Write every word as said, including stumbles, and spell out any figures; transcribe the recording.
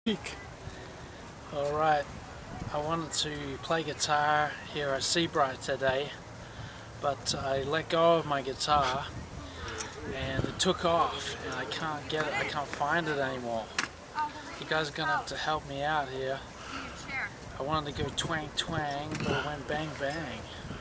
Alright, I wanted to play guitar here at Seabright today, but I let go of my guitar and it took off and I can't get it, I can't find it anymore. You guys are gonna have to help me out here. I wanted to go twang twang, but it went bang bang.